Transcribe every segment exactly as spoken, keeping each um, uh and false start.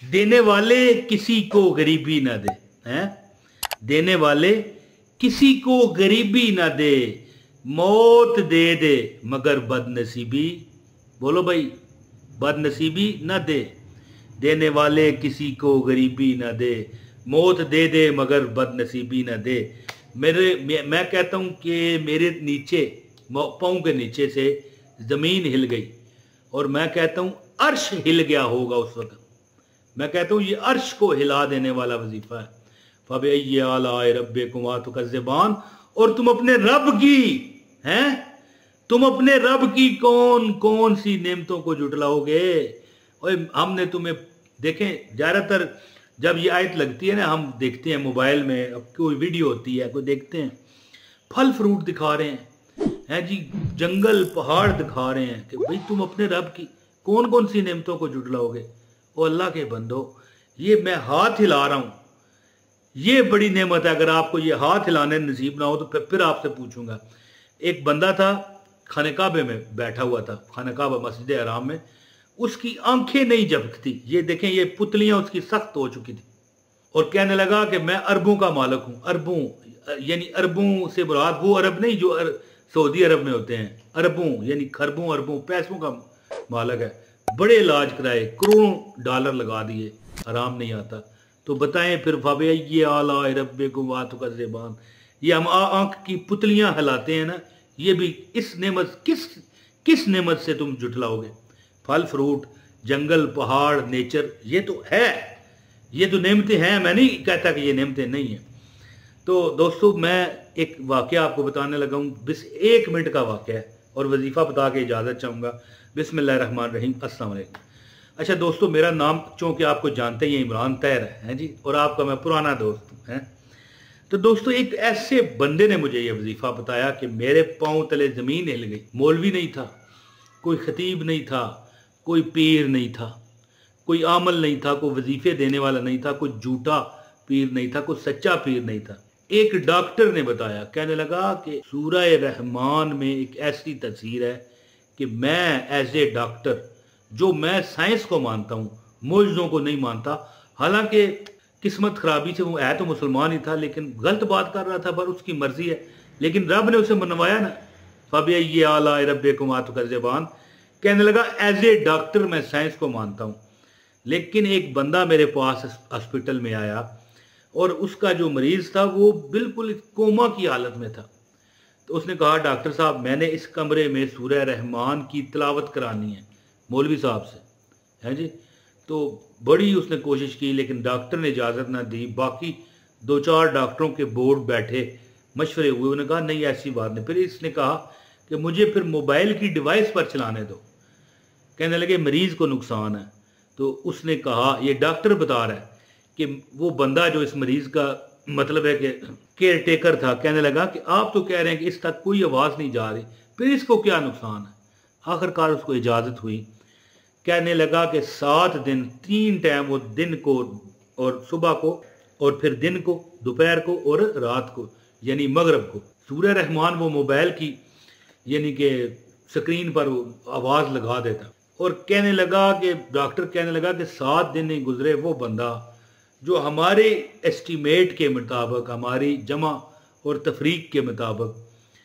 देने वाले किसी को गरीबी ना दे, हैं? देने वाले किसी को गरीबी ना दे, मौत दे दे मगर बदनसीबी, बोलो भाई, बदनसीबी ना दे। देने वाले किसी को गरीबी ना दे, मौत दे दे मगर बदनसीबी ना दे। मेरे मैं कहता हूँ कि मेरे नीचे, पाँव के नीचे से ज़मीन हिल गई, और मैं कहता हूँ अर्श हिल गया होगा उस वक्त। मैं कहता हूँ ये अर्श को हिला देने वाला वजीफा है। फ़बअय्यि आलाइ रब्बिकुमा तुकज़्ज़िबान। और तुम अपने रब की हैं तुम अपने रब की कौन कौन सी नेमतों को जुटलाओगे। और हमने तुम्हें देखें, ज़्यादातर जब ये आयत लगती है ना, हम देखते हैं मोबाइल में, अब कोई वीडियो होती है, कोई देखते हैं फल फ्रूट दिखा रहे हैं, हैं जी, जंगल पहाड़ दिखा रहे हैं कि भाई तुम अपने रब की कौन कौन सी नेमतों को जुटलाओगे। ओ अल्लाह के बंदो, ये मैं हाथ हिला रहा हूँ, ये बड़ी नेमत है। अगर आपको ये हाथ हिलाने नसीब ना हो तो फिर, फिर आपसे पूछूंगा। एक बंदा था खाने काबे में बैठा हुआ था, खाने काबा मस्जिद हराम में, उसकी आंखें नहीं झपकती। ये देखें, ये पुतलियां उसकी सख्त हो चुकी थी, और कहने लगा कि मैं अरबों का मालिक हूँ। अरबों यानी अरबों से मुराद वो अरब नहीं जो अर, सऊदी अरब में होते हैं। अरबों यानी खरबों अरबों पैसों का मालिक है। बड़े इलाज कराए, करोड़ों डॉलर लगा दिए, आराम नहीं आता। तो बताएं फिर, फ़बअय्यि आलाइ रब्बिकुमा तुकज़्ज़िबान, ये हम आंख की पुतलियां हिलाते हैं ना, ये भी इस नेमत, किस किस नेमत से तुम जुटलाओगे। फल फ्रूट, जंगल पहाड़, नेचर, ये तो है, ये तो नेमतें हैं। मैं नहीं कहता कि ये नेमतें नहीं हैं। तो दोस्तों, मैं एक वाक़या आपको बताने लगा हूँ, बस एक मिनट का वाक़या है, और वजीफ़ा बता के इजाज़त चाहूँगा। बिस्मिल्लाहिर्रहमानिर्रहीम, अस्सलाम वालेकुम। अच्छा दोस्तों, मेरा नाम चूँकि आपको जानते ही इमरान तैर है जी, और आपका मैं पुराना दोस्त हूँ, हैं। तो दोस्तों, एक ऐसे बंदे ने मुझे ये वजीफ़ा बताया कि मेरे पाँव तले ज़मीन हिल गई। मौलवी नहीं था, कोई खतीब नहीं था, कोई पीर नहीं था, कोई आमल नहीं था, कोई वजीफ़े देने वाला नहीं था, कोई झूठा पीर नहीं था, कोई सच्चा पीर नहीं था। एक डॉक्टर ने बताया, कहने लगा कि सूरह रहमान में एक ऐसी तफसीर है कि मैं एज ए डॉक्टर, जो मैं साइंस को मानता हूँ, मौजज़ों को नहीं मानता। हालांकि किस्मत खराबी से वो है तो मुसलमान ही था, लेकिन गलत बात कर रहा था, पर उसकी मर्जी है। लेकिन रब ने उसे मनवाया ना, फ़बअय्यि आलाइ रब्बिकुमा तुकज़्ज़िबान। कहने लगा एज ए डॉक्टर मैं साइंस को मानता हूँ। लेकिन एक बंदा मेरे पास हॉस्पिटल में आया, और उसका जो मरीज़ था वो बिल्कुल कोमा की हालत में था। तो उसने कहा, डॉक्टर साहब, मैंने इस कमरे में सूरह रहमान की तिलावत करानी है मौलवी साहब से, है जी। तो बड़ी उसने कोशिश की, लेकिन डॉक्टर ने इजाज़त ना दी। बाकी दो चार डॉक्टरों के बोर्ड बैठे, मशवरे हुए, उन्होंने कहा नहीं ऐसी बात नहीं। फिर इसने कहा कि मुझे फिर मोबाइल की डिवाइस पर चलाने दो। कहने लगे मरीज़ को नुकसान है। तो उसने कहा, ये डॉक्टर बता रहा है कि वो बंदा जो इस मरीज़ का मतलब है कि केयर टेकर था, कहने लगा कि आप तो कह रहे हैं कि इस तक कोई आवाज़ नहीं जा रही, फिर इसको क्या नुकसान है। आखिरकार उसको इजाज़त हुई। कहने लगा कि सात दिन, तीन टाइम, वो दिन को और सुबह को, और फिर दिन को, दोपहर को और रात को, यानी मगरब को, सूरह रहमान वो मोबाइल की यानी कि स्क्रीन पर आवाज़ लगा देता। और कहने लगा कि डॉक्टर कहने लगा कि सात दिन नहीं गुजरे, वो बंदा जो हमारे एस्टीमेट के मुताबिक, हमारी जमा और तफरीक के मुताबिक,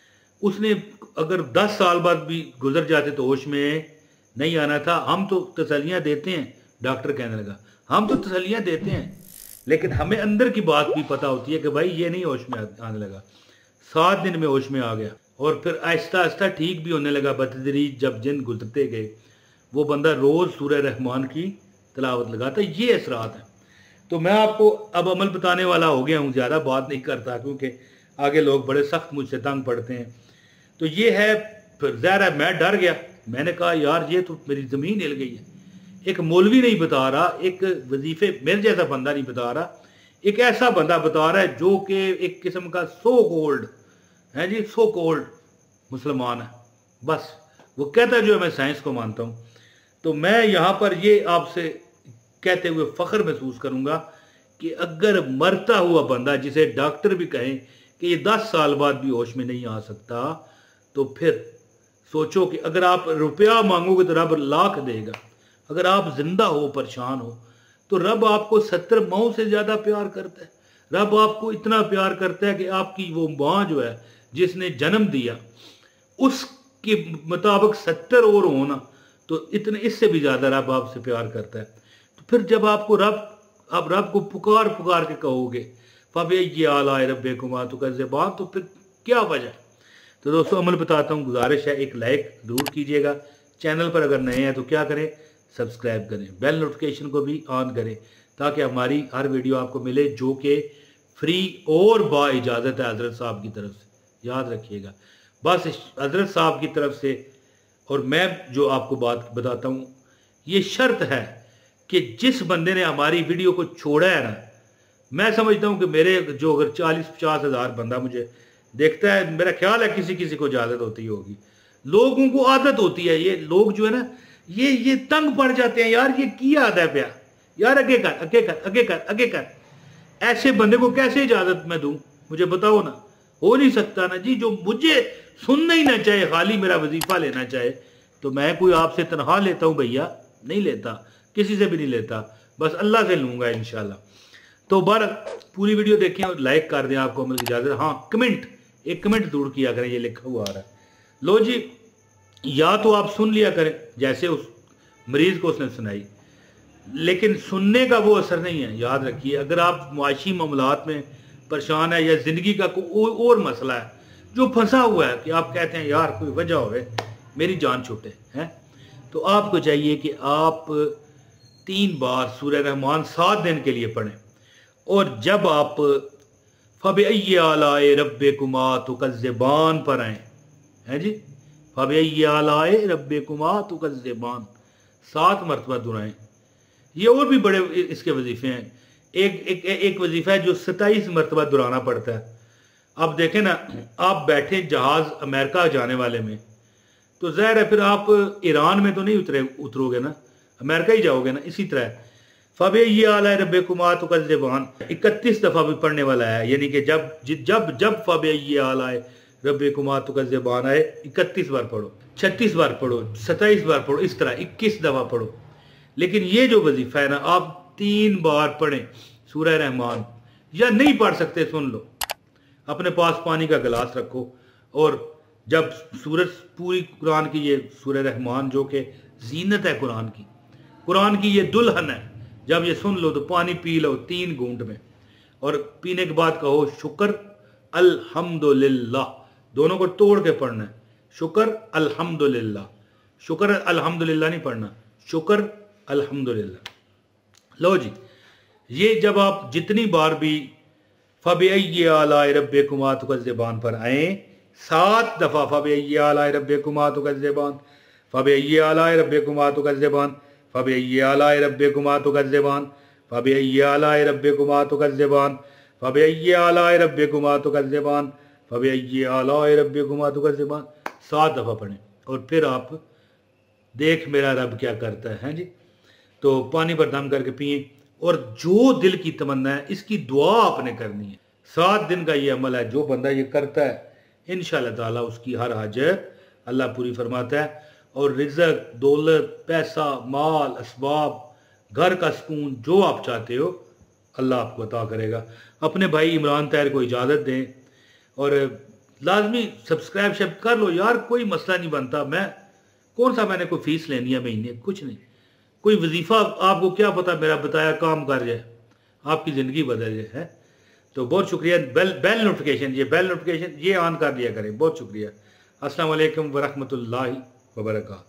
उसने अगर दस साल बाद भी गुजर जाते तो होश में नहीं आना था। हम तो तसल्लियाँ देते हैं, डॉक्टर कहने लगा, हम तो तसल्लियाँ देते हैं, लेकिन हमें अंदर की बात भी पता होती है कि भाई ये नहीं होश में आने लगा। सात दिन में होश में आ गया, और फिर आहिस्ता आहिस्ता ठीक भी होने लगा बतदरीज। जब दिन गुजरते गए, वो बंदा रोज़ सूरह रहमान की तिलावत लगाता। ये असरात हैं। तो मैं आपको अब अमल बताने वाला हो गया हूँ, ज़्यादा बात नहीं करता, क्योंकि आगे लोग बड़े सख्त मुझसे तंग पड़ते हैं। तो ये है, फिर ज़ाहिर है मैं डर गया। मैंने कहा यार ये तो मेरी ज़मीन हिल गई है। एक मौलवी नहीं बता रहा, एक वजीफ़े मेरे जैसा बंदा नहीं बता रहा, एक ऐसा बंदा बता रहा है जो कि एक किस्म का सो कोल्ड है जी, सो कोल्ड मुसलमान है। बस वो कहता है जो है मैं साइंस को मानता हूँ। तो मैं यहाँ पर ये आपसे कहते हुए फ़ख्र महसूस करूँगा कि अगर मरता हुआ बंदा, जिसे डॉक्टर भी कहें कि ये दस साल बाद भी होश में नहीं आ सकता, तो फिर सोचो कि अगर आप रुपया मांगोगे तो रब लाख देगा। अगर आप जिंदा हो, परेशान हो, तो रब आपको सत्तर माओं से ज्यादा प्यार करता है। रब आपको इतना प्यार करता है कि आपकी वो माँ जो है जिसने जन्म दिया उसके मुताबिक सत्तर और होना, तो इतने इससे भी ज्यादा रब आपसे प्यार करता है। तो फिर जब आपको रब आप रब को पुकार पुकार के कहोगे फ़बी आलाए रब्बिकुमा तुकज़्ज़िबान, तो फिर क्या वजह। तो दोस्तों अमल बताता हूँ, गुजारिश है एक लाइक जरूर कीजिएगा। चैनल पर अगर नए हैं तो क्या करें, सब्सक्राइब करें, बेल नोटिफिकेशन को भी ऑन करें ताकि हमारी हर वीडियो आपको मिले जो कि फ्री और बा इजाज़त है हज़रत साहब की तरफ से। याद रखिएगा, बस हज़रत साहब की तरफ से। और मैं जो आपको बात बताता हूँ, ये शर्त है कि जिस बंदे ने हमारी वीडियो को छोड़ा है ना, मैं समझता हूँ कि मेरे जो अगर चालीस पचास हज़ार बंदा मुझे देखता है, मेरा ख्याल है किसी किसी को इजाज़त होती होगी, लोगों को आदत होती है। ये लोग जो है ना, ये ये तंग पड़ जाते हैं, यार ये किया आदत है प्या, यार आगे कर आगे कर आगे कर आगे कर। ऐसे बंदे को कैसे इजाज़त मैं दूँ, मुझे बताओ ना। हो नहीं सकता ना जी। जो मुझे सुनना ही ना चाहे, खाली मेरा वजीफा लेना चाहे, तो मैं कोई आपसे तनख्वाह लेता हूँ भैया? नहीं लेता, किसी से भी नहीं लेता, बस अल्लाह से लूँगा इंशाल्लाह। तो बार पूरी वीडियो देखें और लाइक कर दें, आपको मेरी इजाज़त। हाँ, कमेंट, एक कमेंट जरूर किया करें, ये लिखा हुआ आ रहा है। लो जी, या तो आप सुन लिया करें जैसे उस मरीज को उसने सुनाई, लेकिन सुनने का वो असर नहीं है। याद रखिए, अगर आप मुआशी मामलात में परेशान है या ज़िंदगी का कोई और मसला है जो फंसा हुआ है कि आप कहते हैं यार कोई वजह होवे मेरी जान छूटे हैं, तो आपको चाहिए कि आप तीन बार सूरह रहमान सात दिन के लिए पढ़ें। और जब आप फ़बी आलाए रब्बिकुमा तुकज़्ज़िबान पर आएँ, हैं जी, फ़बी आलाए रब्बिकुमा तुकज़्ज़िबान सात मरतबा दुआएं। ये और भी बड़े इसके वजीफे हैं। एक एक एक वजीफा है जो सताईस मरतबा दुहराना पड़ता है। अब देखें ना, आप बैठे जहाज अमेरिका जाने वाले में, तो ज़ाहिर है फिर आप ईरान में तो नहीं उतरे उतरोगे ना, अमेरिका ही जाओगे ना। इसी तरह फ़बी आलाए रब्बिकुमा तुकज़्ज़िबान इकतीस दफ़ा भी पढ़ने वाला है, यानी कि जब जब जब फ़बी आलाए रब्बिकुमा तुकज़्ज़िबान आए इकतीस बार पढ़ो, छत्तीस बार पढ़ो, सत्ताईस बार पढ़ो, इस तरह इक्कीस दफ़ा पढ़ो। लेकिन ये जो वजीफा है ना, आप तीन बार पढ़ें सूरह रहमान, या नहीं पढ़ सकते सुन लो, अपने पास पानी का गिलास रखो, और जब सूरज पूरी कुरान की ये सूरह रहमान जो कि जीनत है कुरान की, कुरान की ये दुल्हन है, जब ये सुन लो तो पानी पी लो तीन घूंट में, और पीने के बाद कहो शुक्र अल्हम्दुलिल्लाह, दोनों को तोड़ के पढ़ना है। शुक्र अल्हम्दुलिल्लाह, शुक्र अल्हम्दुलिल्लाह नहीं पढ़ना, शुक्र अल्हम्दुलिल्लाह। लो जी, ये जब आप जितनी बार भी फ़बी आलाए रब्बिकुमा तुकज़्ज़िबान पर आए, सात दफ़ा फ़बी आलाए रब्बिकुमा तुकज़्ज़िबान, फ़बी आलाए रब्बिकुमा तुकज़्ज़िबान, फ़बी आलाए रब्बिकुमा तुकज़्ज़िबान, फ़बी आलाए रब्बिकुमा तुकज़्ज़िबान, फ़बी आलाए रब्बिकुमा तुकज़्ज़िबान, फ़बी आलाए रब्बिकुमा तुकज़्ज़िबान, सात दफ़ा पढ़ें। और फिर आप देख मेरा रब क्या करता है, हैं जी। तो पानी पर दम करके पिए, और जो दिल की तमन्ना है इसकी दुआ आपने करनी है। सात दिन का ये अमल है, जो बंदा ये करता है इंशाअल्लाह ताला उसकी हर हाजत अल्लाह पूरी फरमाता है। और रिज़्क़, दौलत, पैसा, माल, असबाब, घर का सुकून जो आप चाहते हो अल्लाह आपको अता करेगा। अपने भाई इमरान ताहिर को इजाज़त दें, और लाजमी सब्सक्राइब शब कर लो यार, कोई मसला नहीं बनता। मैं कौन सा मैंने कोई फीस लेनी है महीने, कुछ नहीं। कोई वजीफा आपको क्या पता मेरा बताया काम कर जाए, आपकी ज़िंदगी बदल जाए है। तो बहुत शुक्रिया। बेल बेल नोटिफिकेशन ये बेल नोटिफिकेशन ये ऑन कर लिया करें। बहुत शुक्रिया। अस्सलाम वालेकुम वरहमतुल्लाहि वबरकातुहू।